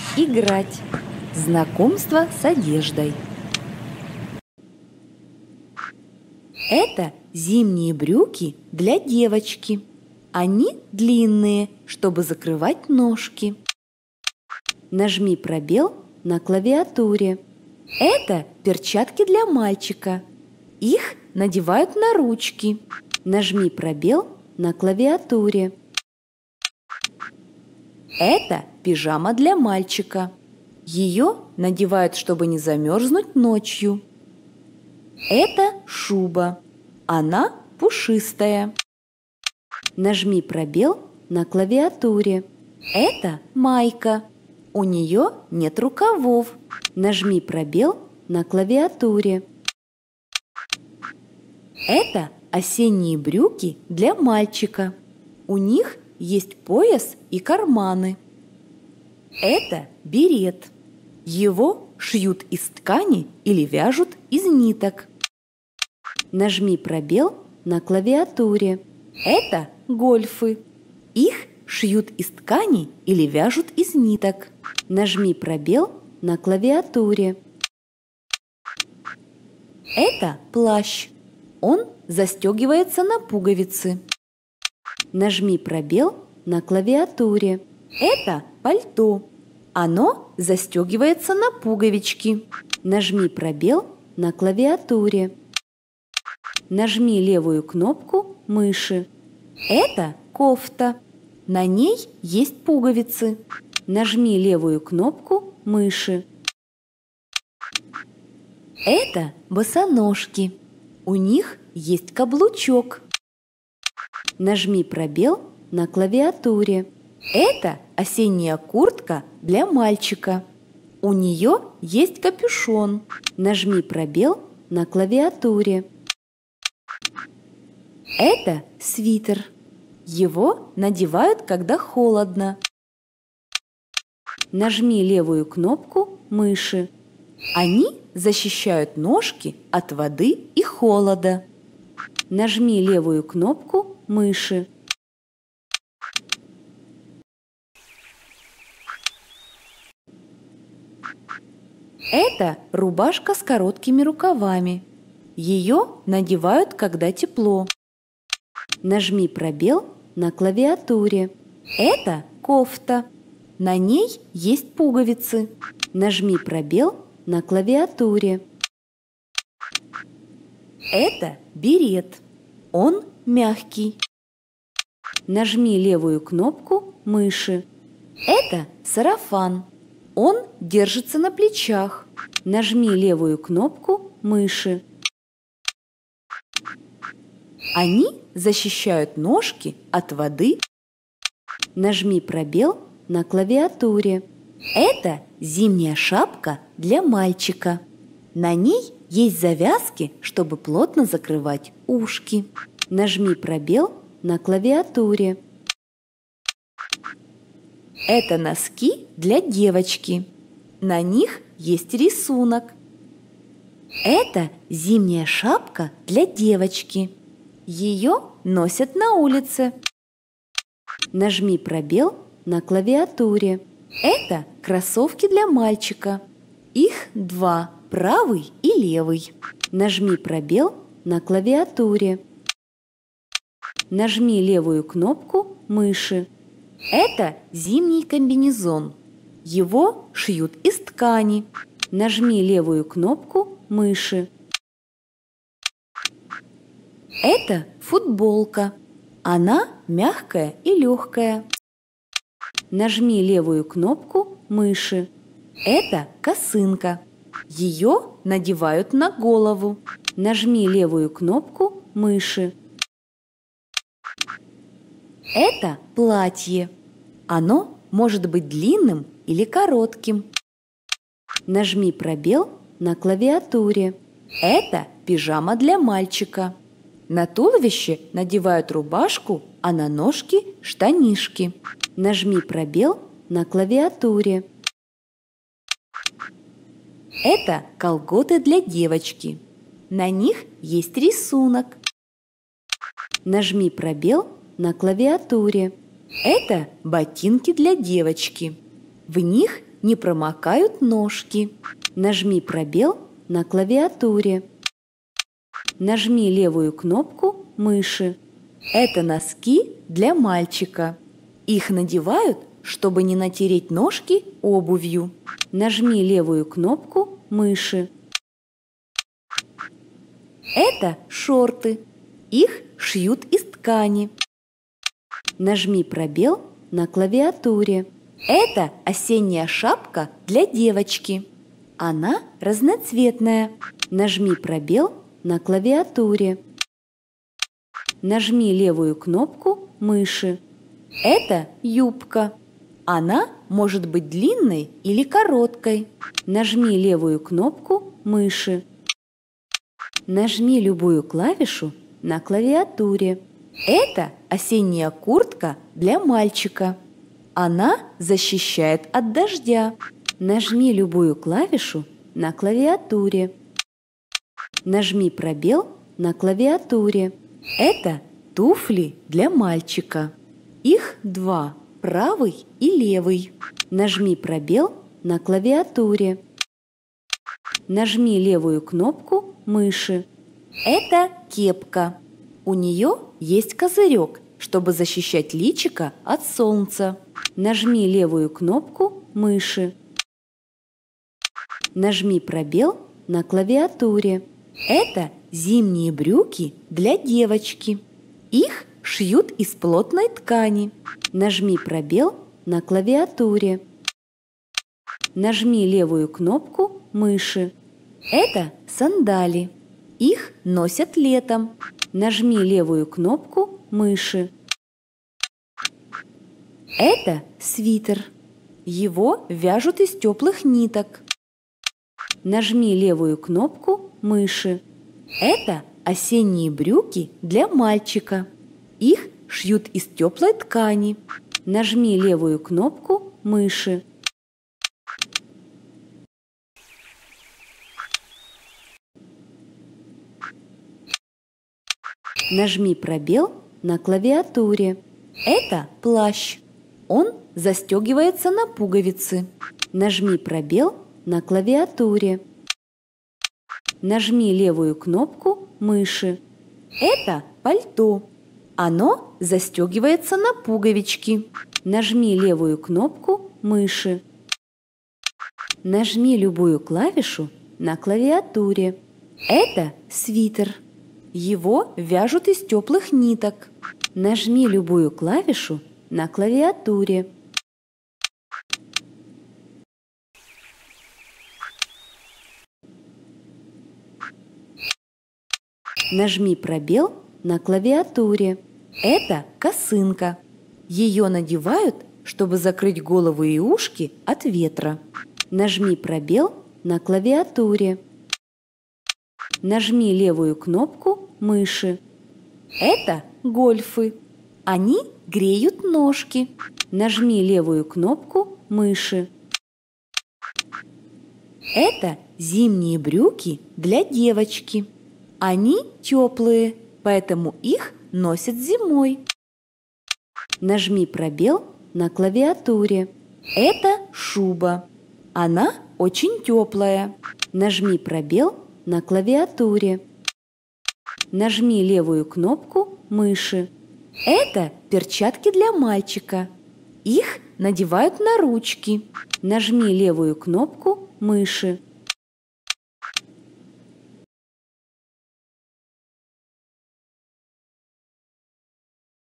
Играть. Знакомство с одеждой. Это зимние брюки для девочки. Они длинные, чтобы закрывать ножки. Нажми пробел на клавиатуре. Это перчатки для мальчика. Их надевают на ручки. Нажми пробел на клавиатуре. Это пижама для мальчика. Ее надевают, чтобы не замерзнуть ночью. Это шуба. Она пушистая. Нажми пробел на клавиатуре. Это майка. У нее нет рукавов. Нажми пробел на клавиатуре. Это осенние брюки для мальчика. У них есть пояс и карманы. Это берет. Его шьют из ткани или вяжут из ниток. Нажми пробел на клавиатуре. Это гольфы. Их шьют из ткани или вяжут из ниток. Нажми пробел на клавиатуре. Это плащ. Он застегивается на пуговицы. Нажми пробел на клавиатуре. Это пальто. Оно застегивается на пуговички. Нажми пробел на клавиатуре. Нажми левую кнопку мыши. Это кофта. На ней есть пуговицы. Нажми левую кнопку мыши. Это босоножки. У них есть каблучок. Нажми пробел на клавиатуре. Это осенняя куртка для мальчика. У нее есть капюшон. Нажми пробел на клавиатуре. Это свитер. Его надевают, когда холодно. Нажми левую кнопку мыши. Они защищают ножки от воды и холода. Нажми левую кнопку мыши. Это рубашка с короткими рукавами. Ее надевают, когда тепло. Нажми пробел на клавиатуре. Это кофта. На ней есть пуговицы. Нажми пробел на клавиатуре. Это берет. Он мягкий. Нажми левую кнопку мыши. Это сарафан. Он держится на плечах. Нажми левую кнопку мыши. Они защищают ножки от воды. Нажми пробел на клавиатуре. Это зимняя шапка для мальчика. На ней есть завязки, чтобы плотно закрывать ушки. Нажми пробел на клавиатуре. Это носки для девочки. На них есть рисунок. Это зимняя шапка для девочки. Ее носят на улице. Нажми пробел на клавиатуре. Это кроссовки для мальчика. Их два, правый и левый. Нажми пробел на клавиатуре. Нажми левую кнопку мыши. Это зимний комбинезон. Его шьют из ткани. Нажми левую кнопку мыши. Это футболка. Она мягкая и легкая. Нажми левую кнопку мыши. Это косынка. Ее надевают на голову. Нажми левую кнопку мыши. Это платье. Оно может быть длинным или коротким. Нажми пробел на клавиатуре. Это пижама для мальчика. На туловище надевают рубашку, а на ножки – штанишки. Нажми пробел на клавиатуре. Это колготы для девочки. На них есть рисунок. Нажми пробел на клавиатуре. Это ботинки для девочки. В них не промокают ножки. Нажми пробел на клавиатуре. Нажми левую кнопку мыши. Это носки для мальчика. Их надевают, чтобы не натереть ножки обувью. Нажми левую кнопку мыши. Это шорты. Их шьют из ткани. Нажми пробел на клавиатуре. Это осенняя шапка для девочки. Она разноцветная. Нажми пробел на клавиатуре. Нажми левую кнопку мыши. Это юбка. Она может быть длинной или короткой. Нажми левую кнопку мыши. Нажми любую клавишу на клавиатуре. Это осенняя куртка для мальчика. Она защищает от дождя. Нажми любую клавишу на клавиатуре. Нажми пробел на клавиатуре. Это туфли для мальчика. Их два, правый и левый. Нажми пробел на клавиатуре. Нажми левую кнопку мыши. Это кепка. У нее есть козырек, чтобы защищать личико от солнца. Нажми левую кнопку мыши. Нажми пробел на клавиатуре. Это зимние брюки для девочки. Их шьют из плотной ткани. Нажми пробел на клавиатуре. Нажми левую кнопку мыши. Это сандали. Их носят летом. Нажми левую кнопку мыши. Это свитер. Его вяжут из теплых ниток. Нажми левую кнопку мыши. Это осенние брюки для мальчика. Их шьют из теплой ткани. Нажми левую кнопку мыши. Нажми пробел на клавиатуре. Это плащ. Он застегивается на пуговицы. Нажми пробел на клавиатуре. Нажми левую кнопку мыши. Это пальто. Оно застегивается на пуговички. Нажми левую кнопку мыши. Нажми любую клавишу на клавиатуре. Это свитер. Его вяжут из теплых ниток. Нажми любую клавишу на клавиатуре. Нажми пробел на клавиатуре. Это косынка. Ее надевают, чтобы закрыть голову и ушки от ветра. Нажми пробел на клавиатуре. Нажми левую кнопку мыши. Это гольфы. Они греют ножки. Нажми левую кнопку мыши. Это зимние брюки для девочки. Они теплые, поэтому их носят зимой. Нажми пробел на клавиатуре. Это шуба. Она очень теплая. Нажми пробел на клавиатуре. Нажми левую кнопку мыши. Это перчатки для мальчика. Их надевают на ручки. Нажми левую кнопку мыши.